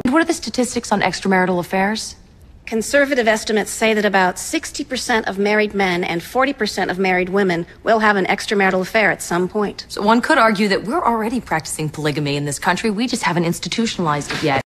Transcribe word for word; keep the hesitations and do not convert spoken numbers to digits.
What are the statistics on extramarital affairs? Conservative estimates say that about sixty percent of married men and forty percent of married women will have an extramarital affair at some point. So one could argue that we're already practicing polygamy in this country. We just haven't institutionalized it yet.